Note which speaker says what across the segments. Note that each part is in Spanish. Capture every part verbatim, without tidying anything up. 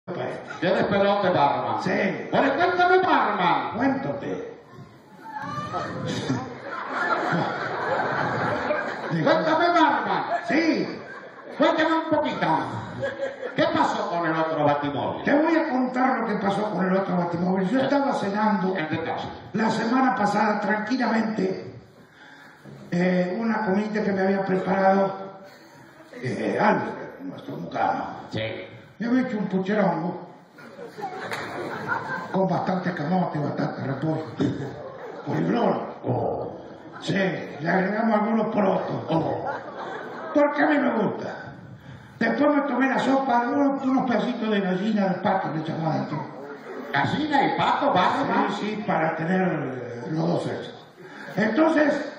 Speaker 1: ¿Qué despelote, Barman?
Speaker 2: Sí.
Speaker 1: Bueno, cuéntame, Barman.
Speaker 2: Cuéntate.
Speaker 1: Cuéntame, Barman.
Speaker 2: Sí.
Speaker 1: Cuéntame un poquito. ¿Qué pasó con el otro batimóvil?
Speaker 2: Te voy a contar lo que pasó con el otro batimóvil. Yo estaba cenando
Speaker 1: ¿En qué caso?
Speaker 2: la semana pasada tranquilamente eh, una comida que me había preparado eh, Albert, nuestro mucano.
Speaker 1: Sí.
Speaker 2: Me había hecho un pucherongo con bastante camote, bastante repollo, polibrón.
Speaker 1: Oh.
Speaker 2: Sí, le agregamos algunos porotos.
Speaker 1: Oh.
Speaker 2: Porque a mí me gusta. Después me tomé la sopa, unos, unos pedacitos de gallina del pato le echamos adentro.
Speaker 1: ¿Gallina y pato, Barman?
Speaker 2: Sí, sí, para tener eh, los dos hechos. Entonces,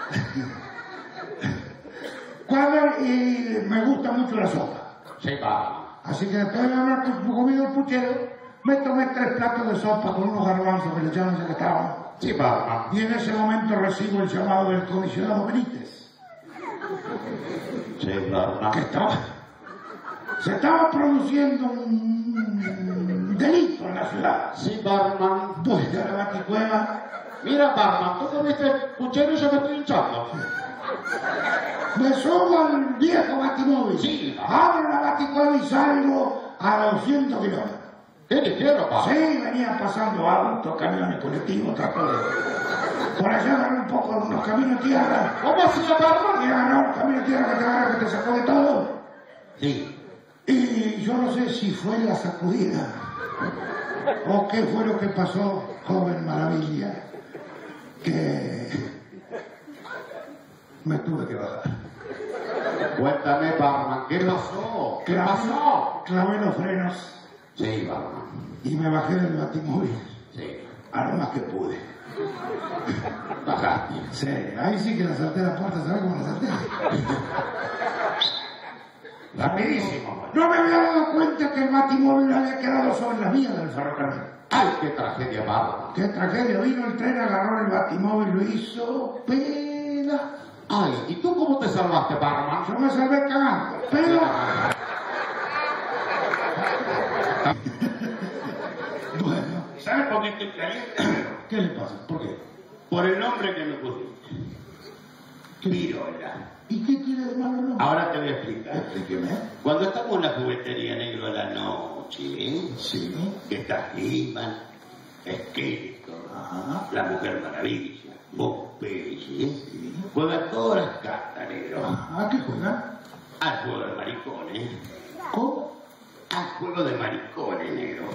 Speaker 2: cuando y me gusta mucho la sopa.
Speaker 1: Sí, Barman.
Speaker 2: Así que después de haber comido el puchero, me tomé tres platos de sopa con unos garbanzos que le echaron ya que estaban.
Speaker 1: Sí, Barman.
Speaker 2: Y en ese momento recibo el llamado del comisionado Benítez.
Speaker 1: Sí, Barman.
Speaker 2: Que estaba, se estaba produciendo un delito en la ciudad.
Speaker 1: Sí, Barman.
Speaker 2: Voy a la baticueva.
Speaker 1: Mira, Barman, tú comiste el puchero y yo me estoy hinchando.
Speaker 2: Me subo al viejo batimóvil.
Speaker 1: Sí.
Speaker 2: Abro la baticueva y salgo a doscientos kilómetros.
Speaker 1: ¿Qué ligero, Barman?
Speaker 2: Sí, venían pasando autos, camiones colectivos, trato de... Por allá agarré un poco de unos caminos de tierra.
Speaker 1: ¿Cómo hacía, Barman?
Speaker 2: Y agarró un camino de tierra que te agarra, que te sacó de todo.
Speaker 1: Sí.
Speaker 2: Y yo no sé si fue la sacudida o qué fue lo que pasó, joven maravilla, que me tuve que bajar.
Speaker 1: Cuéntame, Barman, ¿qué pasó? ¿Qué
Speaker 2: Clavé-
Speaker 1: pasó?
Speaker 2: Clavé los frenos
Speaker 1: Sí, Barman.
Speaker 2: y me bajé del batimóvil
Speaker 1: Sí.
Speaker 2: a lo más que pude.
Speaker 1: Bajaste.
Speaker 2: Sí, ahí sí que la salté la puerta, ¿sabes cómo la salté?
Speaker 1: Rapidísimo.
Speaker 2: No me había dado cuenta que el batimóvil había quedado sobre las vías del ferrocarril.
Speaker 1: ¡Ay, qué tragedia, Barman!
Speaker 2: Qué tragedia, vino el tren, agarró el batimóvil, lo hizo pela.
Speaker 1: ¡Ay! ¿Y tú cómo te salvaste, Barman?
Speaker 2: Yo me salvé cagando, pero... Bueno,
Speaker 1: ¿Sabes por qué estoy caliente?
Speaker 2: ¿qué le pasa? ¿Por qué?
Speaker 1: Por el nombre que me pusiste. Virola.
Speaker 2: ¿Y qué tiene de malo no?
Speaker 1: Ahora te voy a explicar.
Speaker 2: Explíqueme.
Speaker 1: Cuando estamos en la juguetería negro a la noche, ¿eh?
Speaker 2: Sí.
Speaker 1: que está He-Man, Skeletor,
Speaker 2: Ajá.
Speaker 1: la Mujer Maravilla, Popeye, ¿eh? Juegan todas las cartas, negro.
Speaker 2: ¿A qué juega?
Speaker 1: Al juego de maricones.
Speaker 2: ¿Cómo?
Speaker 1: Al juego de maricones, negro.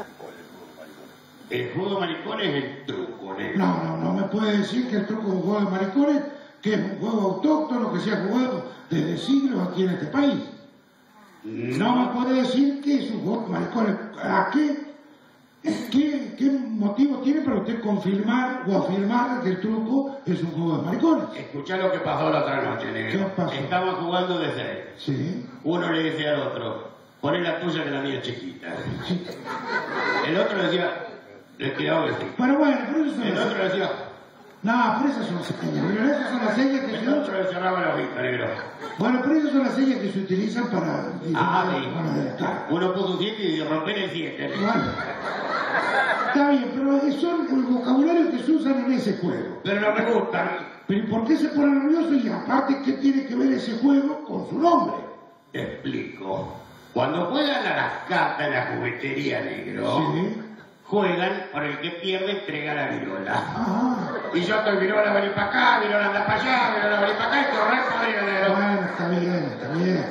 Speaker 1: El juego de maricones es el truco, negro.
Speaker 2: No, no, no me puede decir que el truco es un juego de maricones, que es un juego autóctono que se ha jugado desde siglos aquí en este país. No me puede decir que es un juego de maricones. ¿A qué? ¿Qué, qué motivo tiene para usted confirmar o afirmar que el truco es un juego de maricones?
Speaker 1: Escuchá lo que pasó la otra noche, negro.
Speaker 2: ¿Qué pasó?
Speaker 1: Estaban jugando de seis.
Speaker 2: Sí.
Speaker 1: Uno le decía al otro, poné la tuya que la mía es chiquita.
Speaker 2: Sí.
Speaker 1: El otro le decía, le quedaba decir.
Speaker 2: Pero bueno, pero eso son
Speaker 1: El
Speaker 2: las...
Speaker 1: otro le decía,
Speaker 2: No, pero esas son las señas. Pero esas son las señas que se
Speaker 1: el otro
Speaker 2: usan.
Speaker 1: le cerraba la vista, negro.
Speaker 2: Bueno, pero esas son las señas que se utilizan para...
Speaker 1: Ah,
Speaker 2: para
Speaker 1: sí.
Speaker 2: adelantar.
Speaker 1: Uno puso un siete y romper el siete.
Speaker 2: Bueno, está bien, pero son el vocabulario que se usan en ese juego.
Speaker 1: Pero no me gustan.
Speaker 2: Pero ¿y por qué se pone nervioso? Y aparte, ¿qué tiene que ver ese juego con su nombre?
Speaker 1: Te explico. Cuando juegan a las cartas en la juguetería, negro,
Speaker 2: Sí.
Speaker 1: juegan por el que pierde entrega la virola.
Speaker 2: Ah,
Speaker 1: Y yo estoy virola venir para acá, virola anda para allá, virola venir para acá y todo re podrido, negro.
Speaker 2: bueno, está bien, está bien.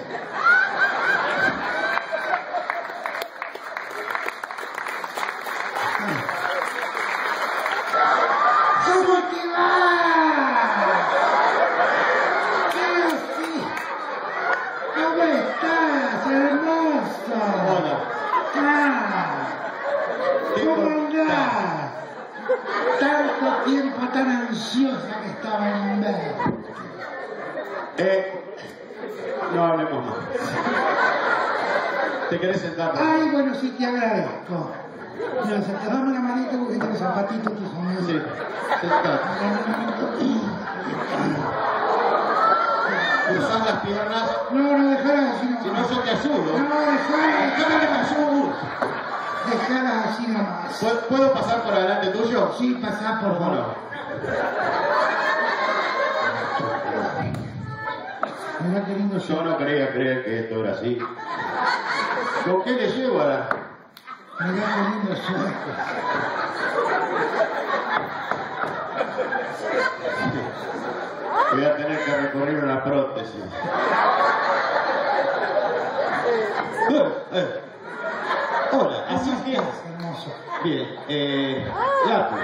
Speaker 2: ¿Cómo te va? ¿Qué así? ¿Cómo estás, hermoso?
Speaker 1: Hola.
Speaker 2: Ah, ¿cómo andás? Tanto tiempo tan ansiosa que estaba en ver.
Speaker 1: Eh, no hablemos más. ¿Te querés sentar?
Speaker 2: Ay, bueno, sí, te agradezco. Mira, se te dame la manita porque tienes zapatitos tus amigos.
Speaker 1: Sí, sentate.
Speaker 2: Dame una manito.
Speaker 3: cruzás las piernas,
Speaker 2: No, no, dejalas así
Speaker 3: si no
Speaker 2: nomás.
Speaker 3: yo te ayudo.
Speaker 2: No, dejalas,
Speaker 3: Déjame que ayudo.
Speaker 2: dejalas así nomás.
Speaker 3: ¿Puedo- ¿Puedo pasar por delante tuyo?
Speaker 2: Sí, pasá, por
Speaker 3: ¿Cómo no?
Speaker 2: favor. Mirá qué lindo
Speaker 3: Yo
Speaker 2: yo.
Speaker 3: no quería creer que esto era así. ¿Con qué le llevo a la...?
Speaker 2: Mirá qué lindo yo.
Speaker 3: Voy a tener que recurrir a una prótesis. Eh, eh. Hola, así
Speaker 2: ¿Cómo
Speaker 3: que...
Speaker 2: estás, hermoso?
Speaker 3: Bien, eh... Lapu.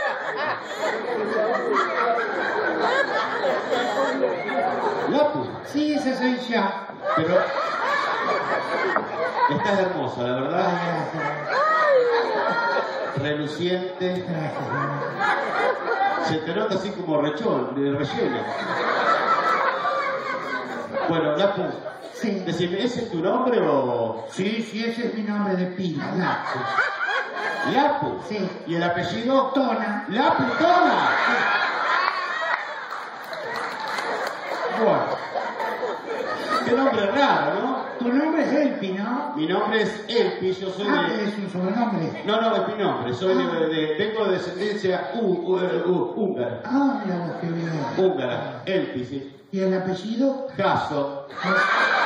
Speaker 3: Lapu,
Speaker 2: Sí, esa soy yo.
Speaker 3: pero... Estás hermosa, la
Speaker 2: Ay,
Speaker 3: verdad.
Speaker 2: gracias.
Speaker 3: Reluciente.
Speaker 2: Gracias, mi amor.
Speaker 3: Se te nota así como rechón, de relleno. Bueno, Lapu,
Speaker 2: Sí.
Speaker 3: decime, ¿ese es tu nombre o...?
Speaker 2: Sí, sí, ese es mi nombre de pila, Lapu.
Speaker 3: Lapu.
Speaker 2: Sí.
Speaker 3: ¿Y el apellido?
Speaker 2: Tona.
Speaker 3: Lapu Tona. Bueno. Qué nombre raro, ¿no?
Speaker 2: Tu nombre es Elpi, ¿no?
Speaker 3: Mi nombre es Elpi, yo soy
Speaker 2: Ah,
Speaker 3: de...
Speaker 2: es un sobrenombre.
Speaker 3: No, no, es mi nombre, soy de, de- vengo de descendencia hu- hu- hu- húngara.
Speaker 2: Ah, mira vos qué bien.
Speaker 3: Húngara, Elpi, sí.
Speaker 2: ¿Y el apellido?
Speaker 3: Caso.
Speaker 2: Ah,